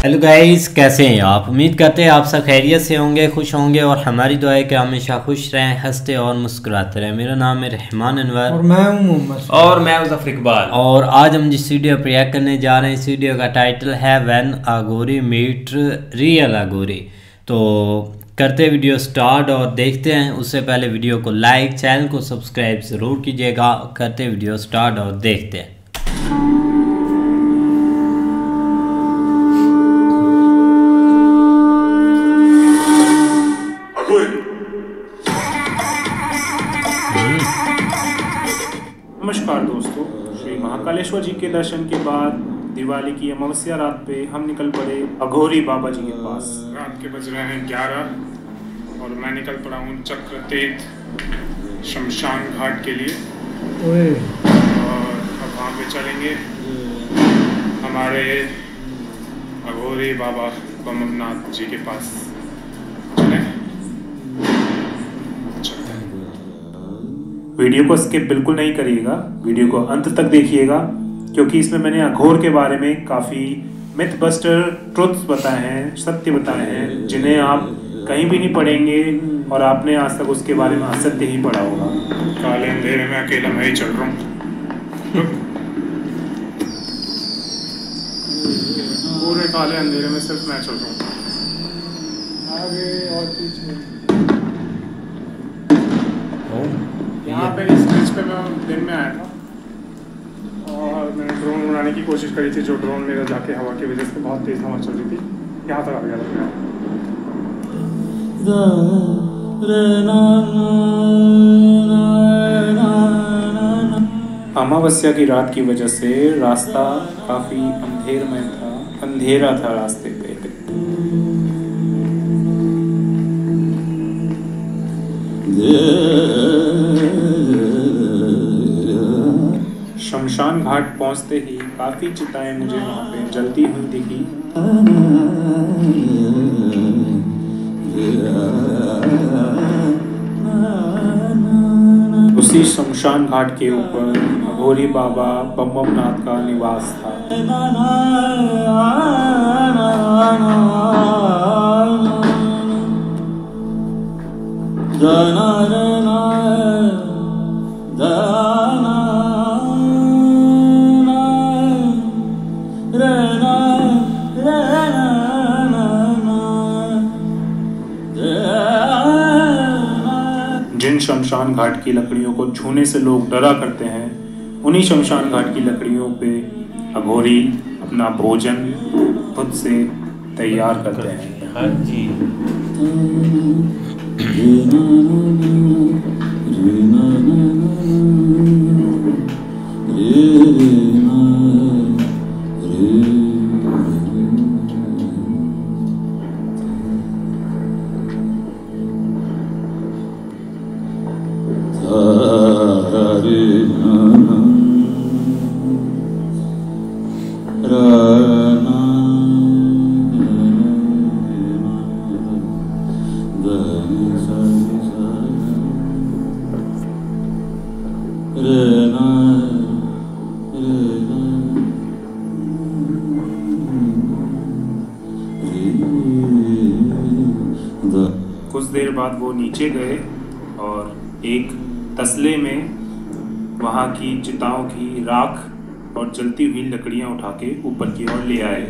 Hello guys, कैसे हैं आप। उम्मीद करते हैं आप सब खैरियत से होंगे, खुश होंगे और हमारी दुआ है कि हमेशा खुश रहें, हंसते और मुस्कुराते रहें। मेरा नाम है रहमान अनवर और मैं हूं मोहम्मद और मैं मुज़फ़्फ़र इकबाल। और आज हम जिस वीडियो पर रिएक्ट करने जा रहे हैं, इस वीडियो का टाइटल है when Aghori meet real Aghori. तो करते वीडियो स्टार्ट और देखते हैं। उससे पहले वीडियो को लाइक, चैनल को सब्सक्राइब ज़रूर कीजिएगा। करते वीडियो स्टार्ट और देखते हैं। नमस्कार दोस्तों, श्री महाकालेश्वर जी के दर्शन के बाद दिवाली की अमावस्या रात पे हम निकल पड़े अघोरी बाबा जी के पास। रात के बज रहे हैं 11 और मैं निकल पड़ा हूँ चक्र तीर्थ शमशान घाट के लिए। ओए और अब वहाँ पे चलेंगे हमारे अघोरी बाबा बमनाथ जी के पास। चलें, चलते हैं। वीडियो को स्किप बिल्कुल नहीं करिएगा, वीडियो को अंत तक देखिएगा, क्योंकि इसमें मैंने अघोर के बारे में काफ़ी मिथ बस्टर ट्रुथ्स बताए हैं, सत्य बताए हैं, जिन्हें आप कहीं भी नहीं पढ़ेंगे और आपने आज तक उसके बारे में असत्य ही पढ़ा होगा। काले अंधेरे में अकेला मैं ही चल रहा हूँ। पूरे काले अंधेरे में सिर्फ मैं चल रहा हूँ। आगे और पीछे। यहाँ पे इस ब्रिज पे मैं दिन में आया था और मैंने ड्रोन उड़ाने की कोशिश करी थी, जो ड्रोन मेरा जाके हवा की वजह से बहुत तेज़ हवा चल रही थी, यहाँ तक आ गया था। अमावस्या की रात की वजह से रास्ता काफ़ी अंधेरा था रास्ते पे। शमशान घाट पहुंचते ही काफ़ी चिताएं मुझे वहाँ पे जलती हुई दिखी। उसी शमशान घाट के ऊपर अघोरी बाबा बमनाथ का निवास था। जिन शमशान घाट की लकड़ियों को छूने से लोग डरा करते हैं, उन्हीं शमशान घाट की लकड़ियों पे अघोरी अपना भोजन खुद से तैयार करते हैं। हाँ जी। कुछ देर बाद वो नीचे गए और एक तसले में वहाँ की चिताओं की राख और जलती हुई लकड़ियाँ उठा के ऊपर की ओर ले आए।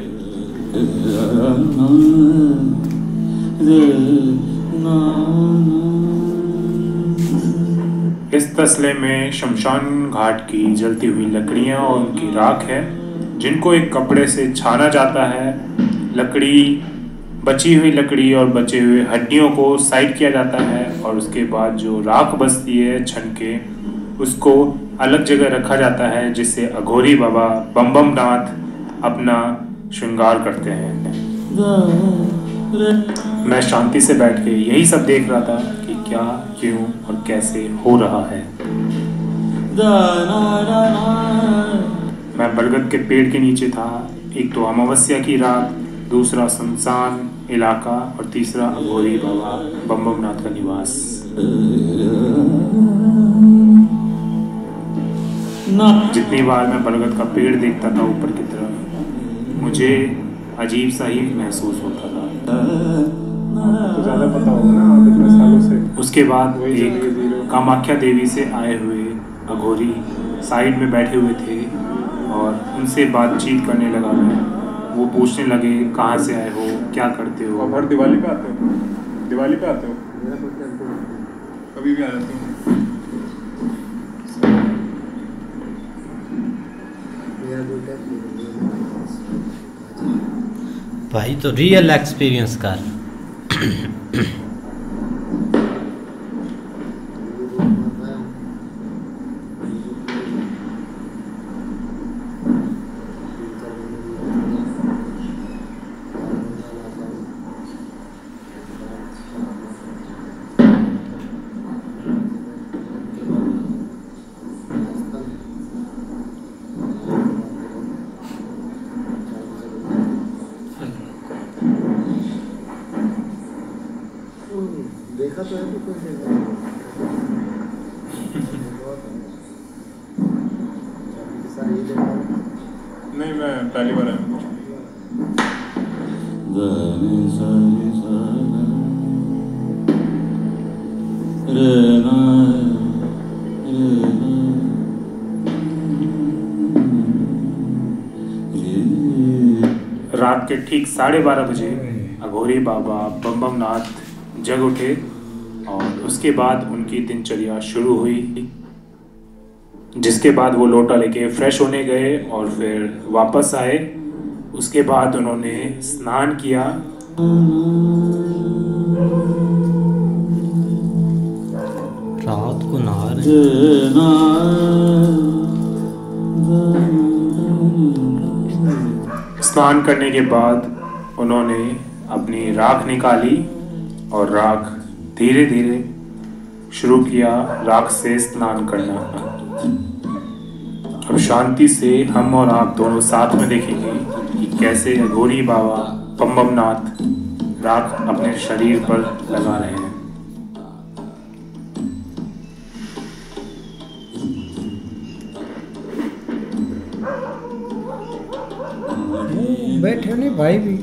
इस तसले में शमशान घाट की जलती हुई लकड़ियाँ और उनकी राख है, जिनको एक कपड़े से छाना जाता है। बची हुई लकड़ी और बचे हुए हड्डियों को साइड किया जाता है और उसके बाद जो राख बचती है छन के, उसको अलग जगह रखा जाता है, जिससे अघोरी बाबा बमनाथ अपना श्रृंगार करते हैं। मैं शांति से बैठ के यही सब देख रहा था कि क्या, क्यों और कैसे हो रहा है। मैं बरगद के पेड़ के नीचे था। एक तो अमावस्या की रात, दूसरा सुनसान इलाका और तीसरा अघोरी बाबा बमनाथ का निवास। जितनी बार मैं बरगद का पेड़ देखता था ऊपर की तरफ, मुझे अजीब सा ही महसूस होता था। तो ज़्यादा पता होगा ना, आप इतने सालों से। उसके बाद वही एक जगह जी रहे हो। कामाख्या देवी से आए हुए अघोरी साइड में बैठे हुए थे और उनसे बातचीत करने लगा मैं। वो पूछने लगे कहाँ से आए हो, क्या करते हो। आप हर दिवाली पे आते हो? दिवाली पे आते हो? कभी भी आ जाते हो? भाई तो रियल एक्सपीरियंस कर। देखा तो है तो कोई देखा नहीं, मैं पहली बार आया हूँ। रात के ठीक 12:30 बजे अघोरी बाबा बम बम नाथ जग उठे और उसके बाद उनकी दिनचर्या शुरू हुई, जिसके बाद वो लोटा लेके फ्रेश होने गए और फिर वापस आए। उसके बाद उन्होंने स्नान किया। रात को नहा रहे। स्नान करने के बाद उन्होंने अपनी राख निकाली और राख धीरे धीरे शुरू किया राख से स्नान करना। अब शांति से हम और आप दोनों साथ में देखेंगे कि कैसे अघोरी बाबा बम बम नाथ राख अपने शरीर पर लगा रहे हैं। बैठे नहीं भाई भी।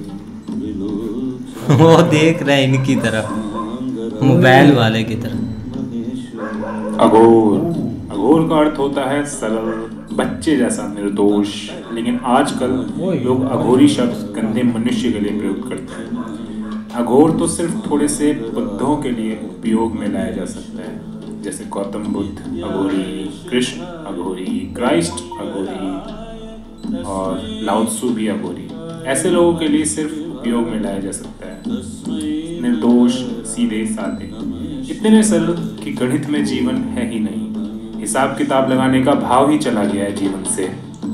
वो देख रहे हैं इनकी तरफ, मोबाइल वाले की तरफ। अघोर का अर्थ होता है सरल, बच्चे जैसा निर्दोष। लेकिन आजकल लोग अघोरी शब्द गंदे मनुष्य के लिए प्रयोग करते हैं। अघोर तो सिर्फ थोड़े से बुद्धों के लिए उपयोग में लाया जा सकता है, जैसे गौतम बुद्ध अघोरी, कृष्ण अघोरी, क्राइस्ट अघोरी और लाओ त्सु भी अघोरी। ऐसे लोगों के लिए सिर्फ उपयोग में लाया जा सकता है। निर्दोष, सीधे साधे, इतने सरल कि गणित में जीवन है ही नहीं। हिसाब किताब लगाने का भाव ही चला गया है जीवन से।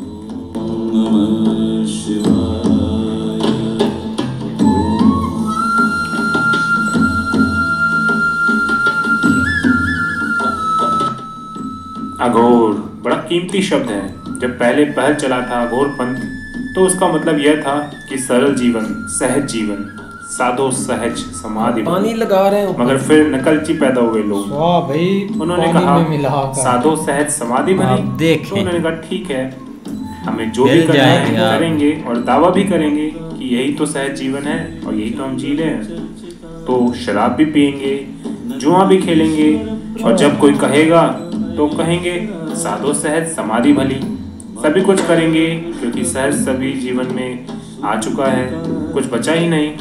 अघोर बड़ा कीमती शब्द है। जब पहले पहल चला था अघोर पंथ, तो उसका मतलब यह था कि सरल जीवन, सहज जीवन, साधो सहज समाधि। पानी लगा रहे हैं मगर फिर नकलची पैदा हुए लोग। वाह भाई, उन्होंने पानी में मिला कहा कर। साधो सहज समाधि आप बनी। देखें। तो उन्होंने कहा ठीक है, हमें जो भी मिल करना है जाएगा। करेंगे और दावा भी करेंगे कि यही तो सहज जीवन है और यही तो हम जी रहे हैं। तो शराब भी पियेंगे, जुआ भी खेलेंगे और जब कोई कहेगा तो कहेंगे साधो सहज समाधि भली। सभी कुछ करेंगे क्योंकि सहज सभी जीवन में आ चुका है, कुछ बचा ही नहीं।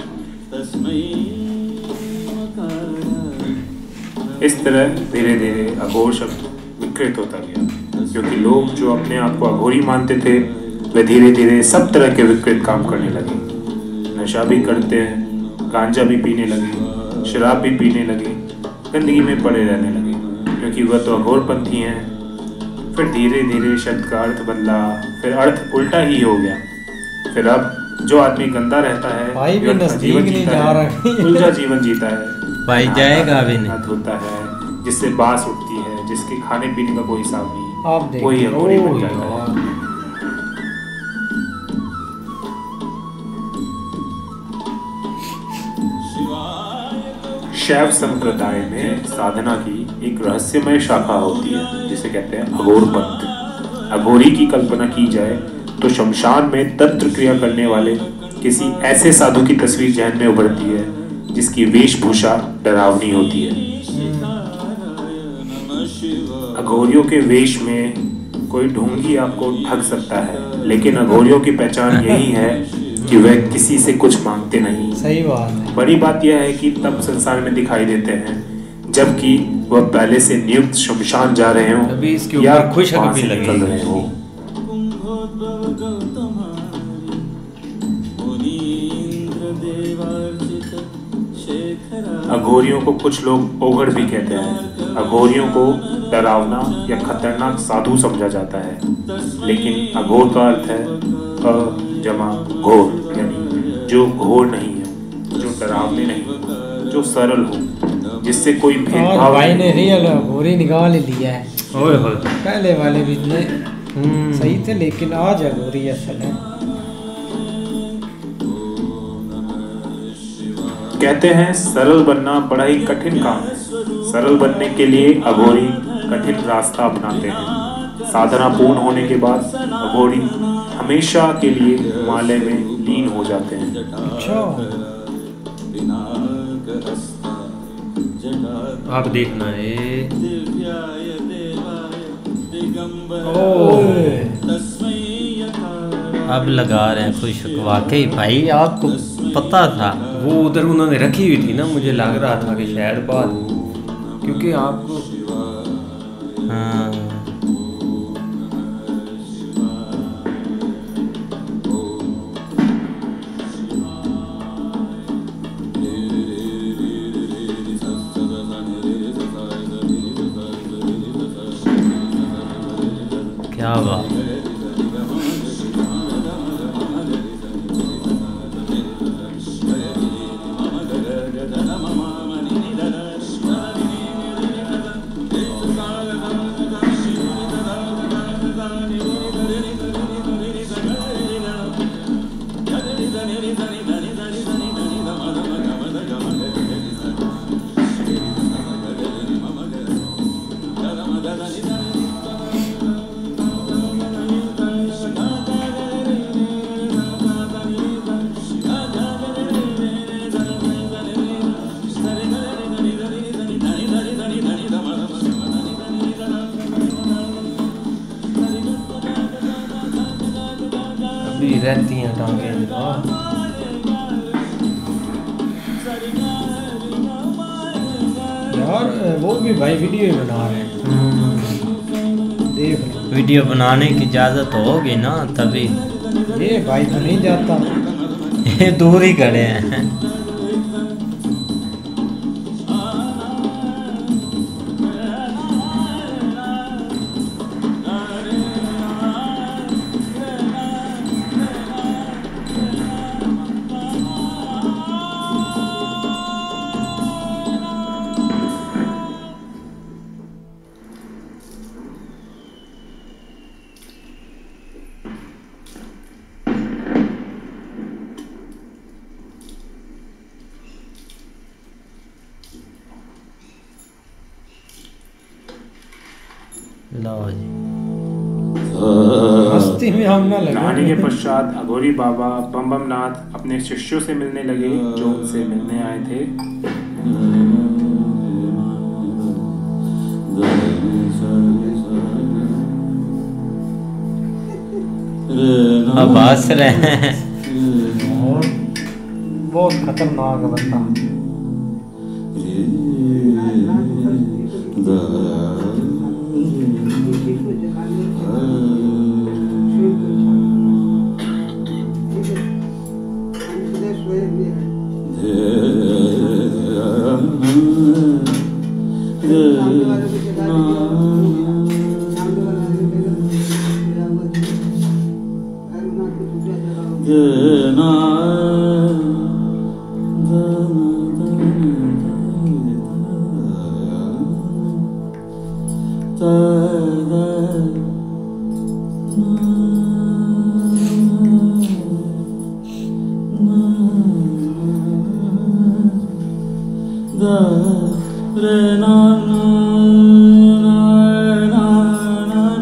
इस तरह धीरे धीरे अघोर शब्द विकृत होता गया, क्योंकि लोग जो अपने आप को अघोरी मानते थे वे धीरे धीरे सब तरह के विकृत काम करने लगे। नशा भी करते हैं, गांजा भी पीने लगे, शराब भी पीने लगे, गंदगी में पड़े रहने लगे, क्योंकि वह तो अघोरपंथी हैं। फिर धीरे धीरे शब्द का अर्थ बदला, फिर अर्थ उल्टा ही हो गया। फिर अब जो आदमी गंदा रहता है, भाई भी व्यर्थ नजदीक जीवन नहीं जीता जा है, रहा है। उलझा जीवन जीता है। भाई जाएगा अभी नहीं। हाथ होता है, जिससे बास उठती है, जिसके खाने पीने का कोई हिसाब नहीं, आप देखिए, वही अघोरी बन ओह जाता है। यार। शैव संप्रदाय में साधना की एक रहस्यमय शाखा होती है जिसे कहते हैं अघोर पंथ। अघोरी की कल्पना की जाए तो शमशान में तंत्र क्रिया करने वाले किसी ऐसे साधु की तस्वीर जहन में उभरती है जिसकी वेशभूषा डरावनी होती है। अघोरियों के वेश में कोई ढोंगी आपको ठग सकता है, लेकिन अघोरियों की पहचान यही है कि वह किसी से कुछ मांगते नहीं। सही बात है। बड़ी बात यह है कि तब संसार में दिखाई देते हैं जबकि वह पहले से नियुक्त शमशान जा रहे हों या वहां से निकल रहे हों। अघोरियों को कुछ लोग ओघड़ भी कहते हैं। अघोरियों को डरावना या खतरनाक साधु समझा जाता है, लेकिन अघोर का अर्थ है जमा घोर, यानी जो घोर नहीं है, जो डरावने नहीं, जो सरल हो, जिससे कोई भेदभाव। भाई ने रियल घोरी निकाल ही लिया है। पहले वाले भी सही थे, लेकिन आज घोरी असल है। कहते हैं सरल बनना बड़ा ही कठिन काम है। सरल बनने के लिए अघोरी कठिन रास्ता अपनाते हैं। साधना पूर्ण होने के बाद अघोरी हमेशा के लिए हिमालय में लीन हो जाते हैं। अच्छा, आप देखना है। अब लगा रहे हैं खुश। वाकई भाई आपको पता था? वो उधर उन्होंने रखी हुई थी ना, मुझे लग रहा था कि शायद बात, क्योंकि आपको हाँ क्या बात। रहती हैं टांगे। यार वो भी भाई वीडियो बना रहे हैं, देख लो। वीडियो बनाने की इजाज़त होगी ना तभी। ये भाई तो नहीं जाता, ये दूर ही खड़े हैं। लो जी। मस्ती में हम ना लगे। नहाने के पश्चात अघोरी बाबा बम बम नाथ अपने शिष्यों से मिलने लगे जो उनसे मिलने आए थे। अब हंस रहे हैं। बहुत खतरनाक बंदा।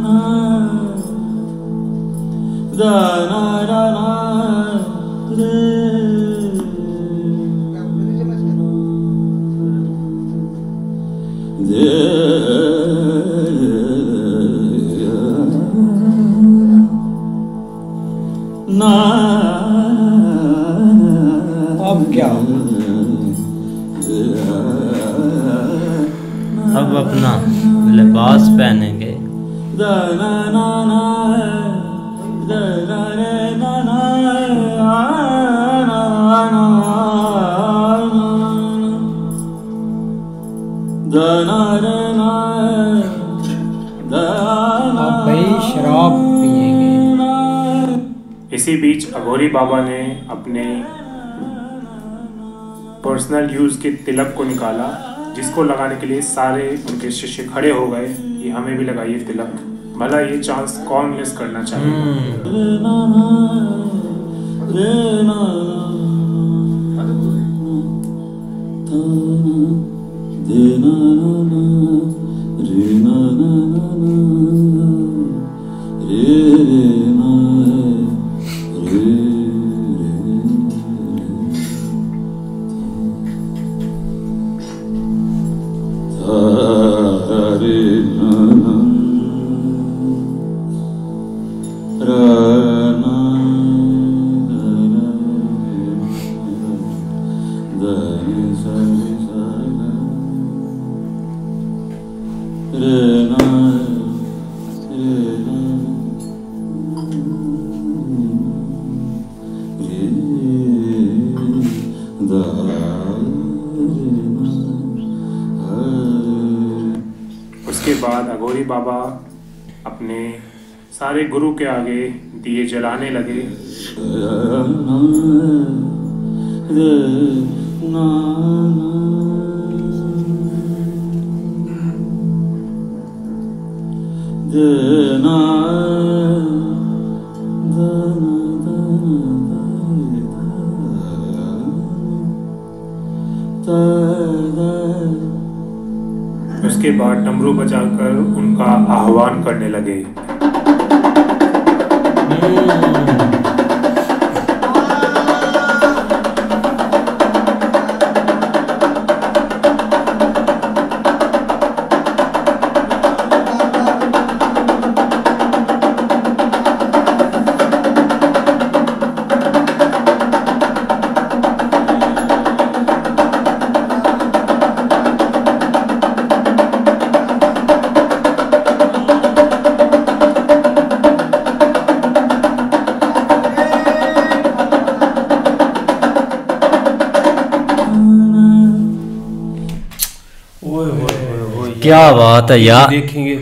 da na da na भाई शराब पिएंगे। इसी बीच अघोरी बाबा ने अपने पर्सनल यूज के तिलक को निकाला, जिसको लगाने के लिए सारे उनके शिष्य खड़े हो गए कि हमें भी लगाइए तिलक, भला ये चांस कौन मिस करना उसके बाद अघोरी बाबा अपने सारे गुरु के आगे दिए जलाने लगे। उसके बाद डमरू बजाकर उनका आह्वान करने लगे। क्या बात है यार, देखेंगे।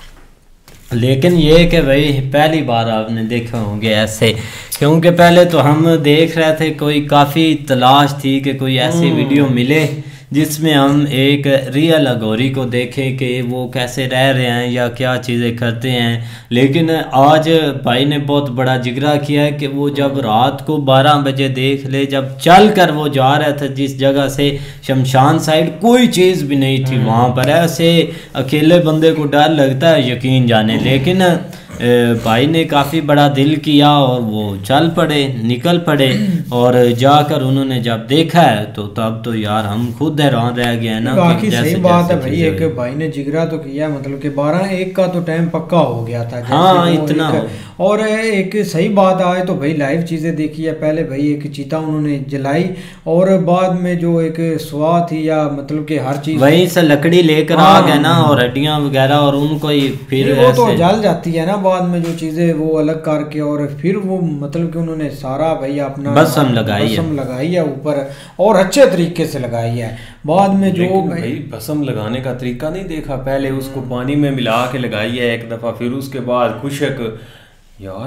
लेकिन ये कि भाई पहली बार आपने देखे होंगे ऐसे, क्योंकि पहले तो हम देख रहे थे, कोई काफ़ी तलाश थी कि कोई ऐसी वीडियो मिले जिसमें हम एक रियल अघोरी को देखें कि वो कैसे रह रहे हैं या क्या चीज़ें करते हैं। लेकिन आज भाई ने बहुत बड़ा जिगरा किया है कि वो जब रात को 12 बजे देख ले, जब चल कर वो जा रहा था जिस जगह से, शमशान साइड कोई चीज़ भी नहीं थी वहाँ पर, ऐसे अकेले बंदे को डर लगता है यकीन जाने। लेकिन भाई ने काफ़ी बड़ा दिल किया और वो चल पड़े, निकल पड़े, और जाकर उन्होंने जब देखा है तो तब तो यार हम खुद हैरान रह गए ना। बाकी सही बात है भाई, एक भाई ने जिगरा तो किया, मतलब कि 12-1 का तो टाइम पक्का हो गया था। हाँ इतना और एक सही बात आए तो भाई लाइव चीज़ें देखी है। पहले भाई एक चीता उन्होंने जलाई और बाद में जो एक स्वा थी या मतलब कि हर चीज़ वहीं से लकड़ी लेकर आ गए ना, और हड्डियाँ वगैरह, और उनको ही फिर वो तो जल जाती है ना बाद में जो चीज़ें वो अलग करके, और फिर वो मतलब कि उन्होंने सारा भाई अपना बसम लगाई है ऊपर, और अच्छे तरीके से लगाई है। बाद में जो भाई भस्म लगाने का तरीका नहीं देखा, पहले उसको पानी में मिला के लगाई है एक दफ़ा, फिर उसके बाद खुशक। यार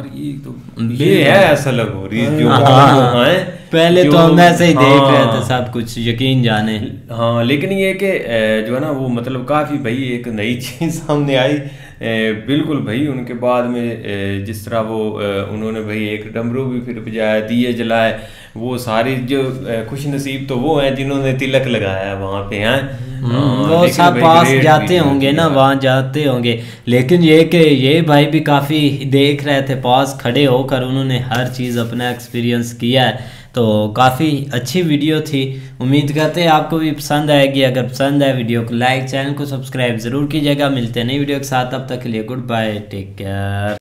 ये है असल अघोरी जो है। पहले तो हम ऐसे ही देख रहे थे सब कुछ, यकीन जाने। हाँ लेकिन ये कि जो है ना वो मतलब काफ़ी भाई एक नई चीज़ सामने आई बिल्कुल भाई। उनके बाद में जिस तरह वो उन्होंने भाई एक डमरू भी फिर बजाया, दिए जलाए, वो सारी जो खुश नसीब तो वो हैं जिन्होंने तिलक लगाया है वहाँ पे हैं। वो सब पास जाते होंगे ना, वहाँ जाते होंगे। लेकिन ये कि ये भाई भी काफ़ी देख रहे थे पास खड़े होकर, उन्होंने हर चीज़ अपना एक्सपीरियंस किया है। तो काफ़ी अच्छी वीडियो थी, उम्मीद करते हैं आपको भी पसंद आएगी। अगर पसंद आए वीडियो को लाइक, चैनल को सब्सक्राइब ज़रूर कीजिएगा। मिलते हैं नई वीडियो के साथ, तब तक के लिए गुड बाय, टेक केयर।